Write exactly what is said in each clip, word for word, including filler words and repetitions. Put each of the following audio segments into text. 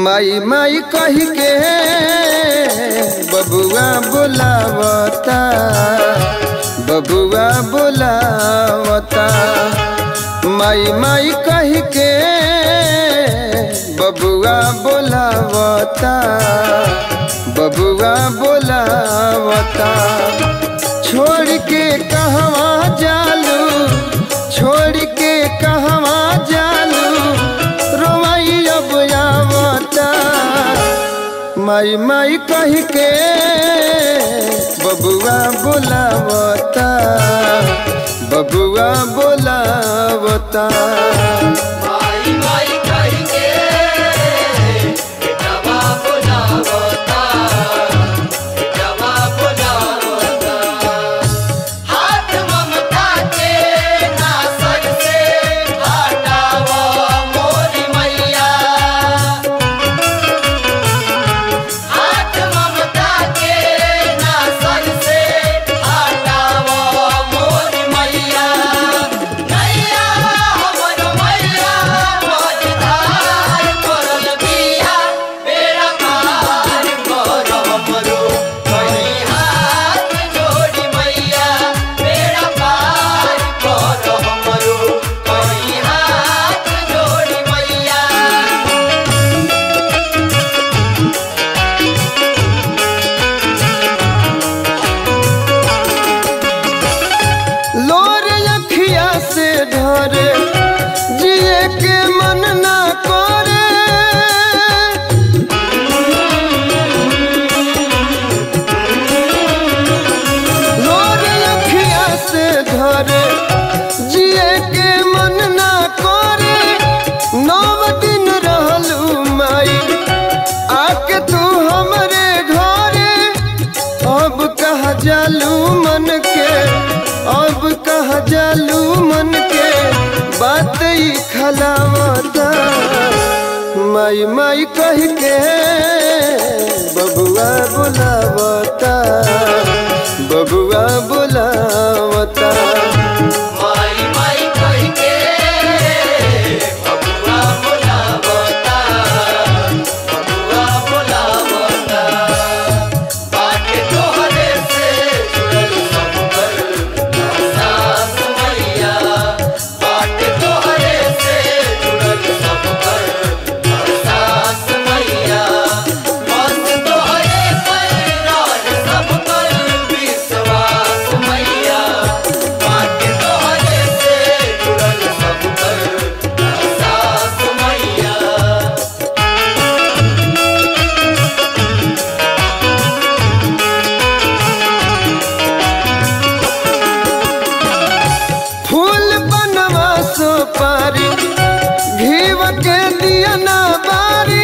माई माई कही के बबुआ बुलावता बबुआ बुलावता माई माई कही के बबुआ बुलावता बबुआ बुलावता छोड़ के कहवा जालू छोड़ के कहवा जालू रोवाई अब आवता माई माई कही के बबुआ बुलावता बबुआ बुलावता माई माई कही के बेटवा बुलावता बेटवा बुलावता हाथ ममता के नासर से हटावा मोरी मैया हाथ ममता के नासर से हटावा मोरी मैया नैया हमर मैया मझधार करल बिया बेड़ा पार कर हमरो कहीं हाथ जोड़ी मैया बेड़ा पार कर हमरो कहीं हाथ जोड़ी मैया लोर अखिया से ढरे जिए के मन ना करे लोर अखिया से ढरे जिए के मन ना करे नौ दिन रहलू माई आके तू हमरे घरे अब कहा जालू मन के अब कहा जालू मन के बात ही खलावता माई माई कह के बबुआ बुलावता बबुआ बुलावता माई माई कही के बबुआ बुलावता बबुआ बुलावता बाटे तोहरे से जुड़ल सब कर सास मैया बाटे तोहरे से जुड़ल सब कर सास मैया बस तोहरे पर राज सब कर विश्वास मैया बाटे तोहरे से जुड़ल सब कर सास मैया फूल बनवा सुपारी घीव के दिया ना बारी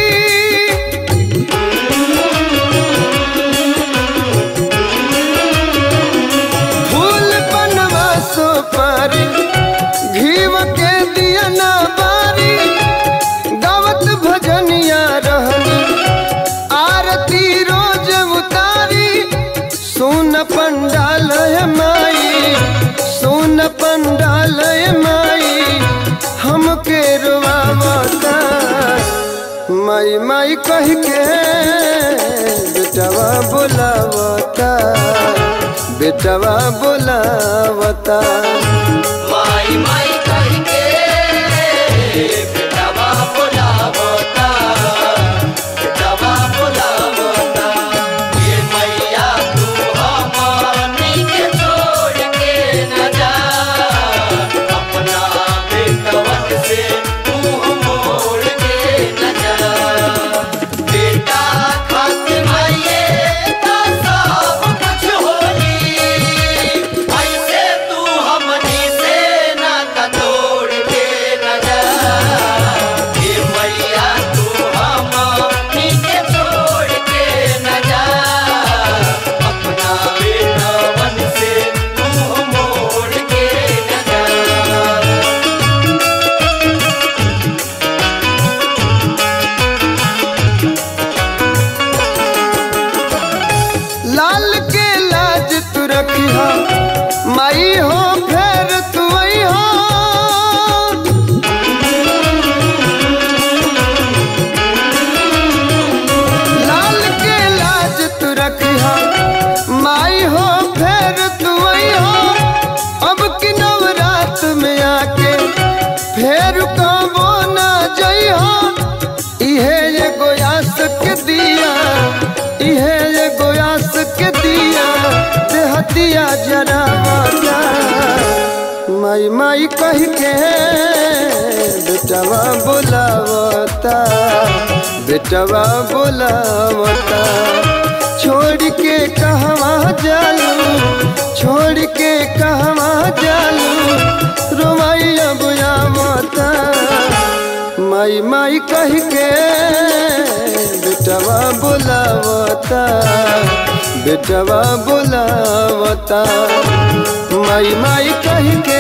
फूल बनवा सुपारी घीव के दिया ना बारी गावत भजनिया रहनी आरती रोज उतारी सुन पंडाल है माई सुन पंडाल है माई हमके रुवावता माई माई कह के बेटवा बुलावता बेटवा बुलावता माई माई कही के बेटवा बुलावता बेटवा बुलावता ये मैया तू हमनी के छोड़ के न जा अपना बेटवन से मुंह मोड़ के न जा बेटा खातिर माये का सब कुछ होली ऐसे तू हम दिया इहे एगो आस के दिया देहतिया जरावता माई माई कह के बेटवा बोलावता बेटवा बोलावता छोड़ के कहवा जालू छोड़ के कहवा जालू रोमाइया बुयावता माई माई कह के बेटवा बोलावता बेटवा बोलावता माई माई कह के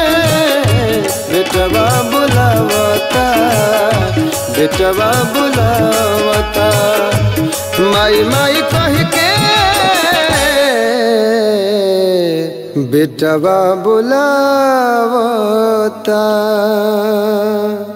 बेटवा बोलावता बेटवा बोलावता माई माई कह के बेटवा बोलावता।